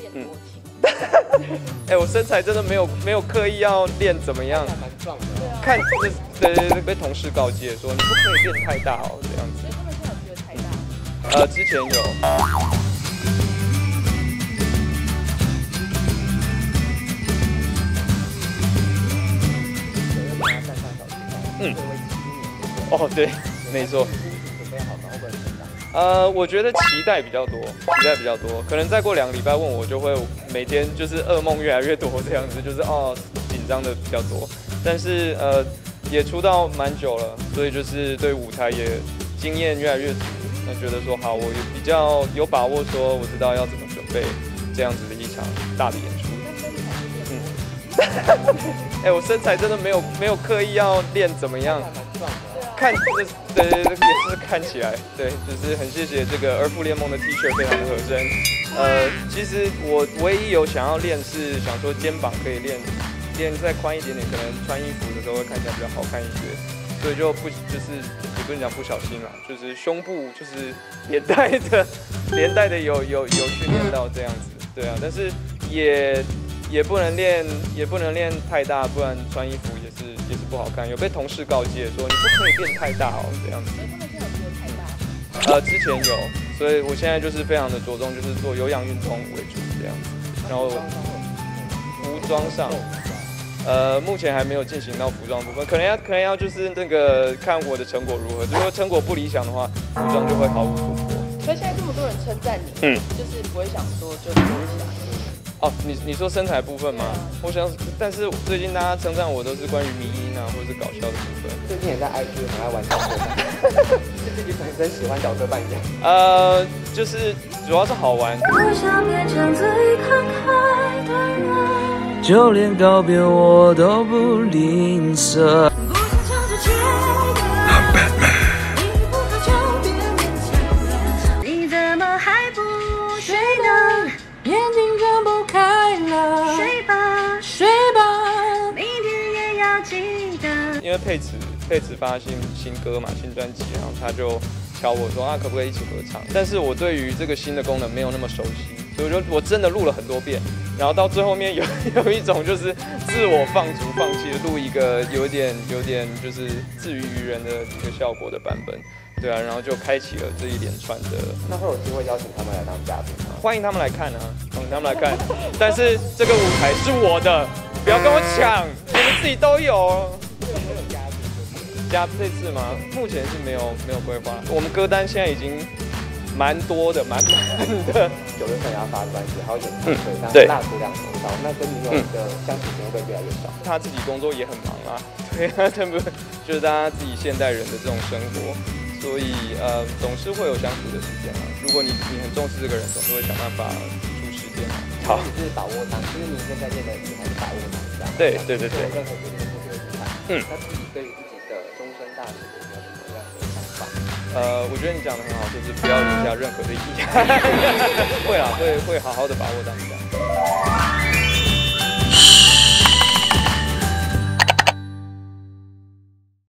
练多轻。 哎，我身材真的没有刻意要练怎么样， 蛮壮的。 看就是对被同事告诫说你不可以练太大哦，这样子。 他们现在有觉得太大？ 之前有。哦，对，没错。 准备好吗？会不会成长？ 我觉得期待比较多，可能再过2个礼拜问我，就会每天就是噩梦越来越多这样子，就是紧张的比较多。但是也出道蛮久了，所以就是对舞台也经验越来越足。那觉得说好，我也比较有把握，说我知道要怎么准备这样子的一场大的演出。哎，我身材真的没有刻意要练怎么样，看就是对，也是看起来对，就是很谢谢这个儿福联盟的 T 恤非常的合身。其实我唯一有想要练是想说肩膀可以练再宽一点点，可能穿衣服的时候会看起来比较好看一些，所以就就是也不能讲不小心啦，就是胸部就是连带的有训练到这样子，对啊，但是也不能练太大，不然穿衣服也是不好看。有被同事告诫说你不可以练太大哦，这样子。 他们现在有觉得太大？ 之前有，所以我现在就是非常的着重，就是做有氧运动为主这样子。然后服装上，目前还没有进行到服装部分，可能要就是那个看我的成果如何。如果成果不理想的话，服装就会毫无突破。 所以现在这么多人称赞你，就是不会想说就收起来。 哦，你说身材部分吗？我想，但是最近大家称赞我都是关于迷因啊，或者是搞笑的部分。 最近也在 IG 很爱玩角色扮，是自己本身喜欢角色扮演。 就是主要是好玩。 我想变成最慷慨的人，就连告别我都不吝啬。不想唱着切的，你不好就别勉强了。你怎么还不睡呢？眼睛睁不开了，睡吧，睡吧，明天也要记得。 因为佩慈发新歌嘛，新专辑，然后他就敲我说可不可以一起合唱？但是我对于这个新的功能没有那么熟悉，所以我真的录了很多遍，然后到最后面有一种就是自我放弃的录一个有点就是自娱于人的一个效果的版本。对啊，然后就开启了这一连串的。 那会有机会邀请他们来当嘉宾吗？ 欢迎他们来看啊，欢迎他们来看。但是这个舞台是我的，不要跟我抢，你们自己都有。 没有嘉宾这次吗？目前是没有规划。我们歌单现在已经蛮多的，满的。 9月份要发专辑，还有演唱会，但对， 蜡烛2头烧，那跟女友的相处时间会不会越来越少？ 他自己工作也很忙啊，对啊，他们就是大家自己现代人的这种生活。所以总是会有相处的时间啊。如果你很重视这个人，总是会想办法挤出时间嘛。好， 你是把握当，就是你现在练的你还是把握当下。 对。 任何决定都不觉得遗憾。那自己对于自己的终身大事有没有什么样的想法？ 我觉得你讲的很好，就是不要留下任何的遗憾。会好好的把握当下。